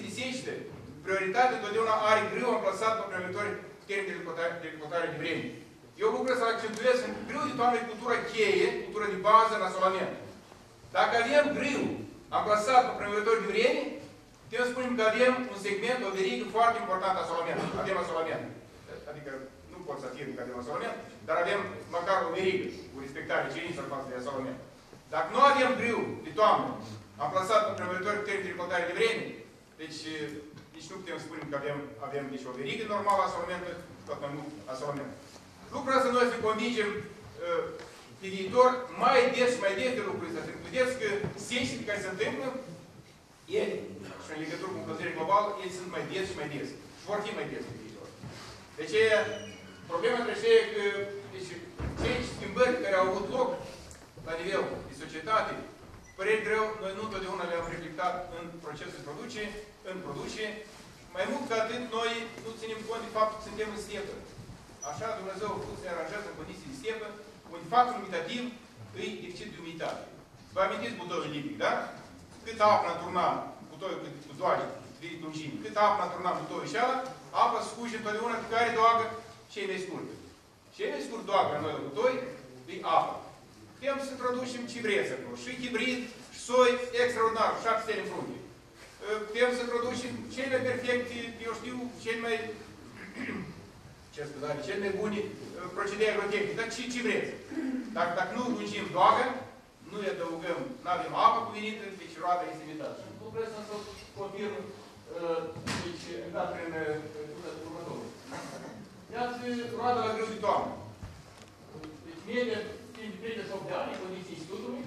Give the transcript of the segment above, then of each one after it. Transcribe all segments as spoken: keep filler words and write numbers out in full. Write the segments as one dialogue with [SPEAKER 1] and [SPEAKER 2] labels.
[SPEAKER 1] de secetă, prioritatea întotdeauna are grâu amplasat pe previtori termeni de recrutare de vreme. Eu lucrez să accentuez în grâu de toamnă cultura cheie, cultura de bază în asolament. Dacă avem grâu amplasat pe previtori de vreme, putem să spunem că avem un segment, o verigă foarte importantă asolament. Avem asolament. Adică nu pot să afirm că avem asolament, dar avem măcar o verigă cu respectare cerințelor față de asolament. Dacă nu avem grâu de toamnă amplasat pe previtori termeni de recrutare de vreme, deci Deci nu putem spune că avem, avem deci, o verigă normală asolamentă, tot mai mult asolament. Lucrul ăsta noi să convingem uh, pe viitor mai des și mai des de lucrul ăsta. Vedeți că secetele care se întâmplă, ele, și în legătură cu încălzirea globală, ele sunt mai des și mai des. Și vor fi mai des pe viitor. Deci, problema trebuie că deci, cei schimbări care au avut loc la nivel de societate, păreri greu, noi nu întotdeauna le-am reflectat în procesul de producție, în produce. Mai mult ca atât, noi nu ținem cont de faptul că suntem în stepă. Așa Dumnezeu a putut să ne aranjează în condiții de stepă, unde factorul limitativ îi deficit de umiditate. Vă amintiți butoiul lipic, da? Cât apă n-a turnat butoiul cu doage, de lungime, cât apă n-a turnat butoiul și ala, apa scurge întotdeauna pe care doagă cei mai scurtă. Cei mai scurt doagă la noi la butoi, e apă. Putem să introducem ce vreți acolo. Și hibrid, și soi, extraordinar, șapte stele în frunte. Putem să introducem cele mai perfecte, eu știu, cele mai, ce scuzare, cele mai bune procedee agrotehnice. Dar ce, ce vreți? Dacă, dacă nu lungim doagă, nu îi adăugăm, nu avem apă cuvenită, deci roada este imitată. Și nu vreți să confirm, deci, dat prin următorul. Iați roada la grâu de toamnă. Deci, media, timp de treizeci și opt de ani, în condiții institutului,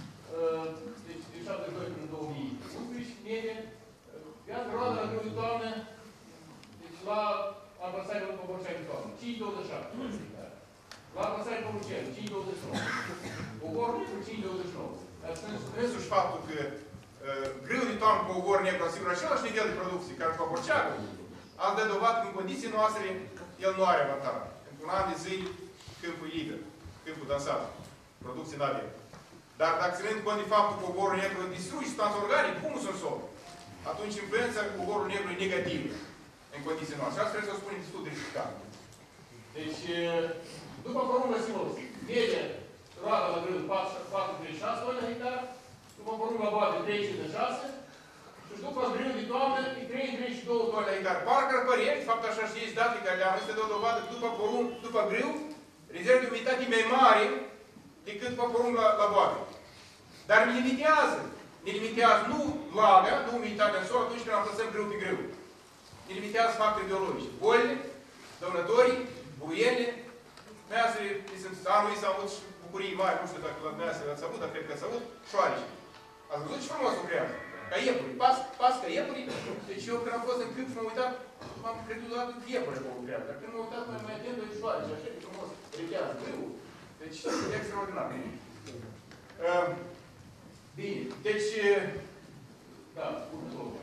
[SPEAKER 1] deci, de șaptezeci și doi până în două mii unsprezece, media, iată roada la grâu de toamnă, deci, la amplasarea după borșai de toamnă, cinci virgulă douăzeci și șapte. La amplasarea după borșai, cinci virgulă douăzeci și nouă. Ogor negru, cinci virgulă douăzeci și nouă. Însuși faptul că grâu de toamnă cu ogor negru asigură același nivel de producție ca cu borceagul, ați dă dovadă că în condiții noastre el nu are avantaj. Într-un an de zi, câmpul e liber, câmpul dansat, producție nu avem. Dar dacă ținând cont de faptul că ogorul negru distruge substanțe organice, humus în sol, atunci influența cu ogorul negru e negativă în condiții noastre. Asta trebuie să o spunem destul de ridicat. Deci, după porumbă silos, media roada la grâu patru virgulă treizeci și șase tone la hectar, după porumbă la boate trei virgulă cincizeci și șase și după grâu de toamnă e trei virgulă treizeci și doi tone la hectar. Parcă ar părea, de fapt așa știți datele care le-am este de o dovadă după porumb, după grâu, rezerve de umiditate mai mare decât după porumb la, la boate. Dar ne limitează. Ne limitează nu vlaga, nu umiditatea în sol atunci când amplasăm grâu pe grâu. Ne limitează factorii biologici. Bolile, dăunătorii, buruiele, measele, anul ăsta am avut și bucurii mari, nu știu dacă la dumneavoastră ați avut, dar cred că ați avut, șoareci. Ați văzut ce frumos lucrează? Ca iepuri, pas, pas ca iepuri. Deci eu când am fost în câmp și m-am uitat, m-am credut doar că iepuri acolo lucrează. Dar când m-am uitat, mai mai atent, doi șoareci, așa de frumos, rechează grâu. Deci, extraordinar. Uh, bine, deci, da, următorul.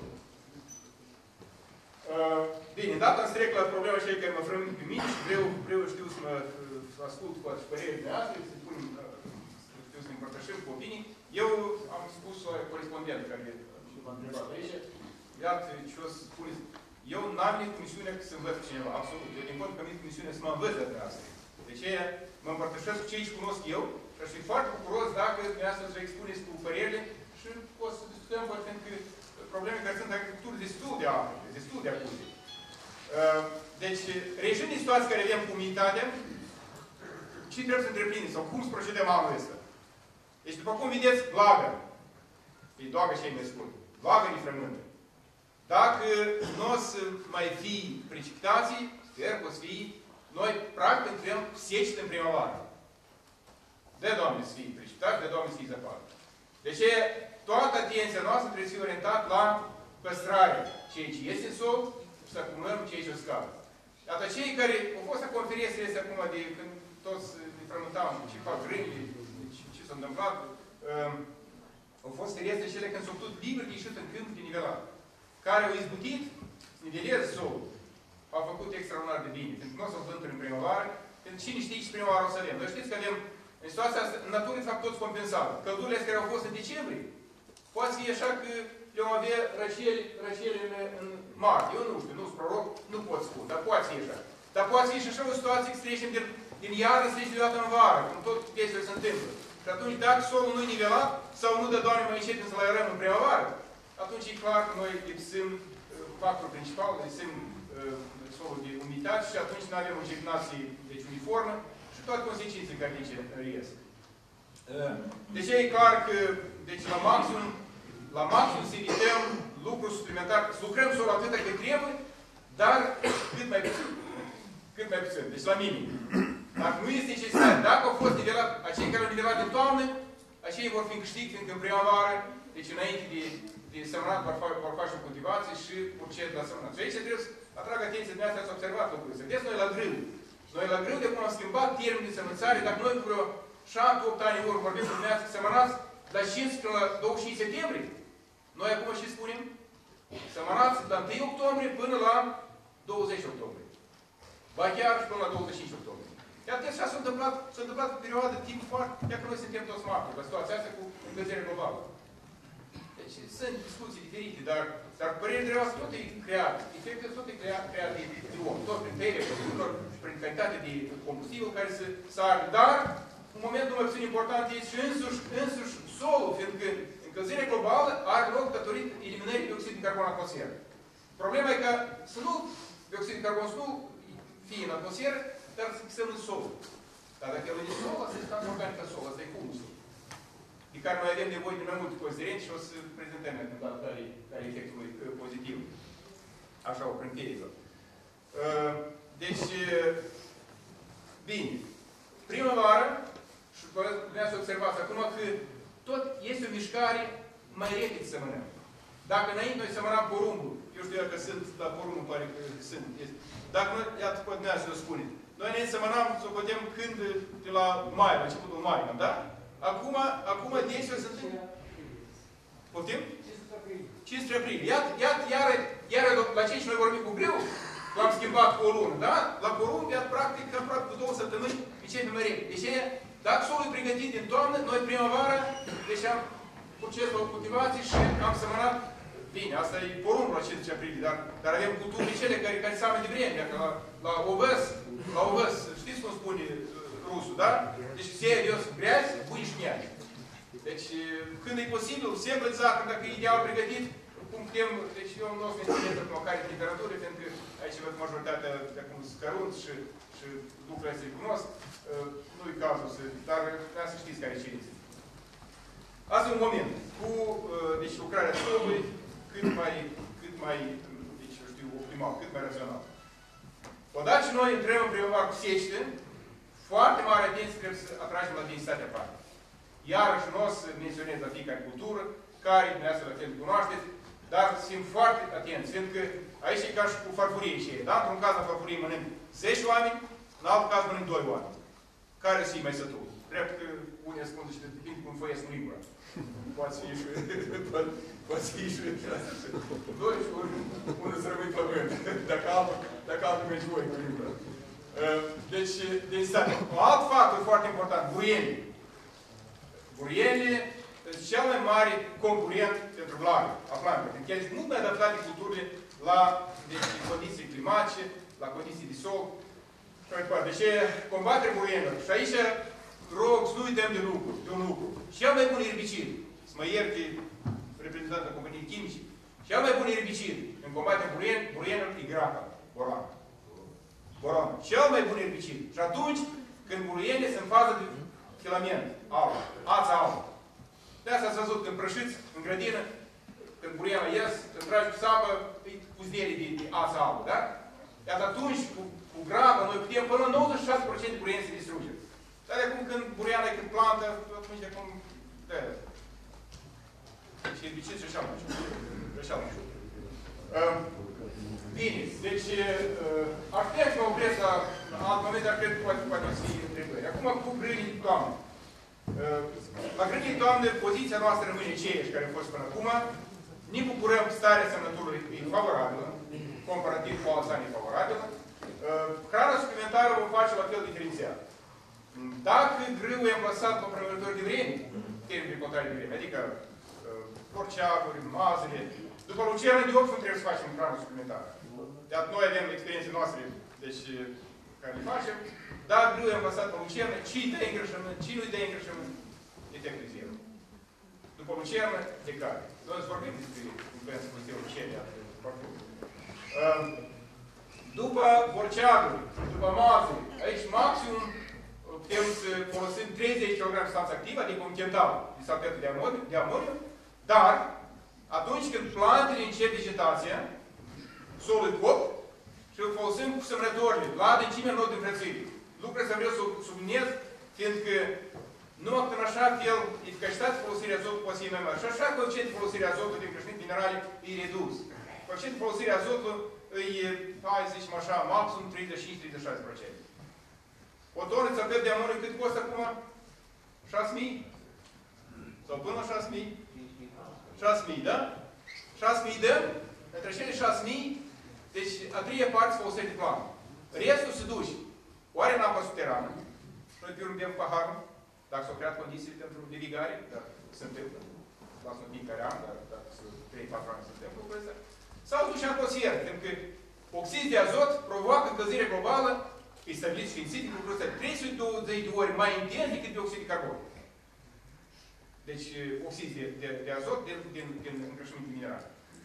[SPEAKER 1] Uh, bine, îndată îți trec la problema aceea care mă frământ pe mine și vreau, vreau știu să mă să ascult cu și părerile de astăzi, să punem, știu să ne împărtășim cu opinii. Eu am spus o corespondent care m-a întrebat aici, iată ce o să spuneți. Eu n-am venit cu misiunea să învăț pe cineva, absolut. Eu din cont că am venit cu misiunea să mă învăț de asta. De aceea mă împărtășesc cu cei ce cunosc eu și aș fi foarte bucuros dacă dumneavoastră să vă expuneți cu părerile și o să discutăm, poate, că probleme care sunt de agricultură destul de ample, destul de acute. Deci, regiunea de situații care avem cu umiditatea, ce trebuie să întreprindem sau cum să procedăm anul ăsta? Deci, după cum vedeți, vlaga. E doagă cei mai scurt. Vlaga de frământă. Dacă nu o să mai fie precipitații, sper că o să fie, noi, practic, intrăm secetă în primăvară. De Doamne să fie precipitații, de Doamne să fie zăpadă. Deci, toată atenția noastră trebuie să fie orientată la păstrarea ceea ce este în sol și să acumulăm ceea ce o scapă. Iată, cei care au fost la conferințele astea acum, de când toți ne frământam ce fac rândile, ce s-a întâmplat, um, au fost seriese cele când s-au putut liber de ieșit în câmp de nivelat, care au izbutit, nivelez solul, au făcut extraordinar de bine, pentru că nu o să vânturi în primăvară, pentru cine știe ce primăvară o să avem. Noi știți că avem, în situația asta, în natură, de fapt, toți compensați. Căldurile astea care au fost în decembrie, poate fi așa că le vom avea răceli, răcelile în martie. Eu nu știu, nu sunt proroc, nu pot spune, dar poate fi așa. Dar poate fi și așa o situație că trecem din, din iarnă să treci deodată în vară, cum tot chestiile se întâmplă. Și atunci, dacă solul nu e nivelat, sau nu dă, Doamne, mai începem să-l aerăm în primăvară, atunci e clar că noi lipsim factorul principal, lipsim uh, solul de umiditate și atunci nu avem o germinație deci, uniformă și toate consecințele care aici ies. Uh, deci e clar că deci, la maxim, la maxim să evităm lucruri suplimentare, să lucrăm solul atât cât trebuie, dar cât mai puțin. Cât mai puțin, deci la minim. Dacă nu este necesitate, dacă au fost nivelat, acei care au nivelat în toamnă, acei vor fi în câștig, fiindcă în primăvară, deci înainte de, de semnat, vor, vor face o cultivație și proced la semnat. Și aici trebuie să atrag atenția, dumneavoastră ați observat lucrurile. Vedeți, noi la grâu. Noi la grâu, de cum am schimbat termenul de semnățare, dacă noi vreo șapte opt ani ori vorbim cu dumneavoastră semănați la cincisprezece până la douăzeci și cinci septembrie, noi acum și spunem semănați de la întâi octombrie până la douăzeci octombrie. Ba chiar și până la douăzeci și cinci octombrie. Iar așa s-a întâmplat, s-a întâmplat o perioadă de timp foarte, iar că noi suntem toți martori la situația asta cu încălzirea globală. Deci sunt discuții diferite, dar, dar părerea de rău tot e creat. Efectul tot e creat, creat de, de om. Tot prin tăierea produselor și prin calitate de combustibil care se, se arde. Dar, un moment mai puțin important este și însuși, însuși solul, fiindcă încălzirea globală are loc datorită eliminării dioxidului de carbon în atmosferă. Problema e că să nu, dioxidul de carbon să nu fie în atmosferă, dar să fixăm în sol. Dar dacă el e sol, asta e substanță organică sol, asta e humusul. De care noi avem nevoie de mai multe considerente și o să prezentăm care e efectul pozitiv. Așa o prin piedică. Deci, bine. Primăvară, și vreau să observați acum că tot este o mișcare mai repede să mănăm. Dacă înainte noi semănam porumbul, eu știu că sunt, dar porumbul pare că sunt. Este. Dacă noi, iată, poate ne să o spuneți. Noi ne semănam, să o putem când de la mai, la începutul mai, da? Acum, acum deci o să întâmplă. Poftim? cincisprezece aprilie. Iată, iată, iară, iară, la ce și noi vorbim cu greu, l-am schimbat cu o lună, da? La porumb, iată, practic, aproape cu două săptămâni, începem mai repede. Deci, dacă solul e pregătit din toamnă, noi primăvară, deci am proces la o cultivație și am semănat. Bine, asta e porumbul la cincisprezece aprilie, dar, dar avem culturile cele care, care seamănă de vreme, că la, la ovăs, la ovăs, știți cum spune rusul, da? Deci serios, greazi, bui și miari. Deci, când e posibil, se exact, dacă e ideal pregătit, cum putem, deci eu nu o să ne ținem cu măcar temperatură, pentru că aici văd majoritatea de acum scărunți și, și lucrurile astea le cunosc, nu-i cazul să, dar vreau să știți care e cerințe. Asta e un moment, cu deci, lucrarea solului, cât mai, cât mai, deci, eu știu, optimal, cât mai rațional. Odată ce noi intrăm în primăvară cu secetă, foarte mare atenție trebuie să atragem la densitatea parte. Iarăși nu o să menționez la fiecare cultură, care dumneavoastră la fel cunoașteți, dar simt foarte atenți, fiindcă aici e ca și cu farfurie și da? Într-un caz la farfurie mănânc zece oameni, în alt caz mănânc doi oameni. Care să-i mai sătul? Drept că unii spun și depinde cum făiesc lingura. Poate fi și poate fi și doi și unul să rămâi pe pământ. Dacă altul mergi voi cu lingura. Deci, densitate. Un alt factor foarte important, burienii. Burienii sunt cel mai mare concurent pentru vlagă, a plantelor. Pentru că ele sunt mult mai adaptate culturile la deci, condiții climatice, la condiții de sol. Deci, combaterea burienilor. Și aici, rog, să nu uităm de lucru, de un lucru. Cel mai bun erbicid, să mă ierte reprezentantul companiei chimice, cel mai bun erbicid în combaterea burienilor e grapa, boran. Boran. Cel mai bun erbicid. Și atunci, când burienile sunt în fază de filament, alb, ața albă. De asta ați văzut, când prășiți în grădină, când buriena ies, când tragi cu sapă, e puzderii de, de ața albă, da? Iar atunci, cu, cu grapă, noi putem până la nouăzeci și șase la sută de burieni se distruge. Dar de acum când buriana e când plantă, atunci de acum, de aia. Deci erbiciți și așa mai știu. Și așa mai știu. Uh, bine, deci, uh, aș putea să mă opresc la alt moment, dar cred că poate, poate fi întrebări. Acum, cu grânii de toamnă. Uh, la grânii de toamnă, poziția noastră rămâne aceeași care a fost până acum. Ne bucurăm starea semnăturii e favorabilă, comparativ cu alți ani e favorabilă. Uh, hrana suplimentară o face la fel diferențiat. Dacă grâul e amplasat la prelungători de vreme, termen de contare de vreme, adică uh, porceaguri, mazăre. După lucernă de opt trebuie să facem hrană suplimentară. Iată, noi avem experiențe noastre, deci, care le facem. Dar grâu am lăsat pe lucernă, ce-i dă îngrășământ, ce nu-i dă îngrășământ, efectul zero. După lucernă, de care. Noi îți vorbim despre influență pozitivă lucernă, iată, parfum. După porceaguri, după mazăre, aici maximum putem să folosim treizeci de kilograme de substanță activă, adică un quintal de salpetă de amoniu, de amoniu, dar atunci când plantele încep vegetația, solul e copt și îl folosim cu semnătorile, la adâncimea nodului de înfrățire. Lucrul ăsta vreau să subliniez, fiindcă numai în așa fel eficacitatea folosirii azotului poate fi mai mare. Și așa coeficientul folosirii azotului din încălzăminte minerale e redus. Coeficientul folosirii azotului e, hai să zicem așa, maxim treizeci și cinci treizeci și șase la sută. O tonă de salpet de amoniu cât costă acum? șase mii? Sau până la șase mii? șase mii, da? șase mii dăm, între cele șase mii, deci a treia parte folosește plantă. Restul se duce. Oare în apa subterană? Noi pe urmă bem paharul, dacă s-au creat condițiile pentru navigare, dar se întâmplă. Lasă un pic care am, dar dacă sunt trei patru ani se întâmplă lucrul ăsta. Sau duce în atmosferă, pentru că oxid de azot provoacă încălzire globală, e stabilit științific lucrul ăsta trei sute douăzeci de ori mai intens decât dioxid de carbon. Deci oxid de, de, de azot din, din, din încălzăminte minerale.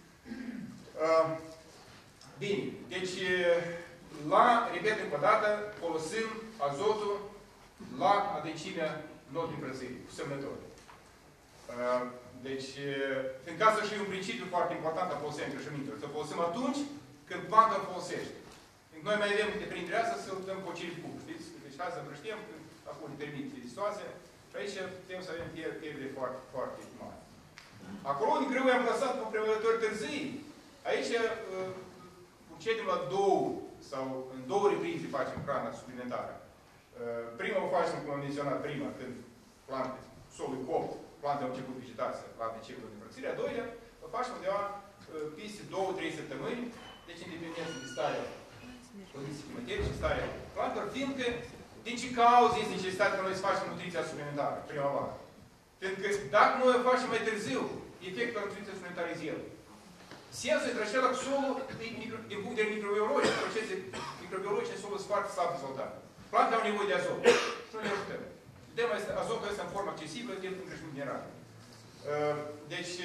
[SPEAKER 1] Uh, bine, deci la, repet încă o dată, folosim azotul la adâncimea nodului înfrățirii, cu semnători. Uh, deci, în cazul și un principiu foarte important a folosirii încălzămintelor. Să folosim atunci când planta îl folosește. Noi mai avem de printre asta să-l dăm cu cel cu, știți? Deci hai să împrăștiem, acum ne permite situația. Și aici putem să avem pierdere foarte, foarte mari. Acolo unde grâu am lăsat pe prevăzători târzii, aici procedem la două sau în două reprize facem hrana suplimentară. Prima o facem, cum am menționat, prima, când plante, solul copt, plantele au început vegetația la început de înfrățire. A doilea, o facem undeva peste două trei săptămâni, deci independență de starea condiții climaterice și starea plantelor, fiindcă din ce cauză este necesitatea ca noi să facem nutriția suplimentară, prima oară. Fiindcă dacă noi o facem mai târziu, efectul la nutriția suplimentară e zero. Sensul este acela că solul, din punct de vedere microbiologic, procese microbiologice, solul sunt foarte slab dezvoltat. Plantele au nevoie de azot. Și nu le ajutăm. Dăm azotul ăsta în formă accesibilă din încălzăminte minerale. Deci,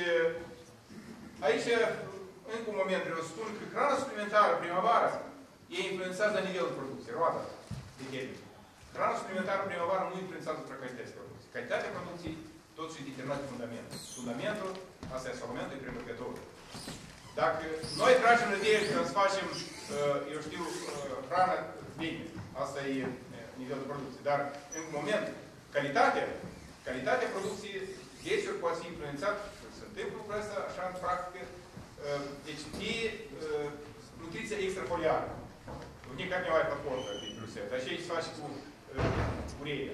[SPEAKER 1] aici, încă un moment vreau să spun că hrana suplimentară, primăvara, ei influențează la nivelul producției, roata de chimică. Hrana suplimentară primăvară nu influențează asupra calității producției. Calitatea producției totuși e determinată de fundamentul. Fundamentul, asta e solamentul, e premergătorul. Dacă noi tragem nădejde că să facem, eu știu, hrană bine, asta e nivelul producției, dar în moment, calitatea, calitatea producției deseori poate fi influențat, se întâmplă lucrul ăsta, așa în practică, deci de nutriția extrafoliară. Никак не бывает подпорка de pluse. Dar ce se face cu uh, ureia?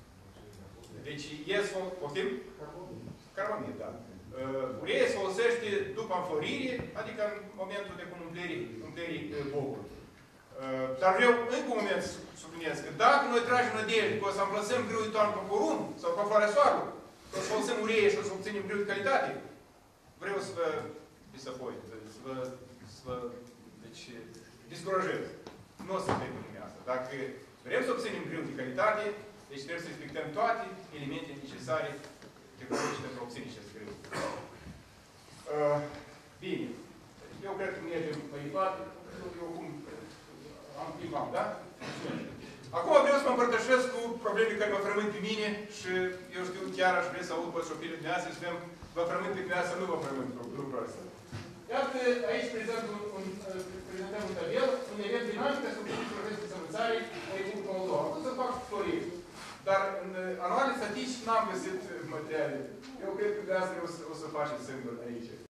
[SPEAKER 1] Deci, ies, poftim? Carbamid, da. Uh, ureia se folosește după înflorire, adică în momentul de cum umplerii, umplerii uh, bocului. Uh, dar vreau încă un moment să subliniez că dacă noi tragem nădejde că o să amplasăm grâu de toamnă pe porumb sau pe floarea soarelui, că o să folosim ureia și o să obținem grâu de calitate, vreau să vă disapoi, să vă, să vă deci, descurajez. Nu o să întâmplă lumea asta. Dacă vrem să obținem grâu de calitate, deci trebuie să respectăm toate elementele necesare tehnologice pentru a obține acest grâu. Uh, bine. Eu cred că mergem mai departe. Eu cum am filmat, da? Acum vreau să mă împărtășesc cu probleme care mă frământ pe mine și eu știu, chiar aș vrea să aud pe șofirile dumneavoastră și vedem, vă frământ pe dumneavoastră, nu vă frământ lucrul ăsta. Iată, aici prezent un, un, prezentăm un tabel, un element dinamic să obținem progresul de sămânțare în Republica Moldova. Am putut să fac floriri, dar în anuale statistici n-am găsit materiale. Eu cred că de asta o să, o să faceți singur aici.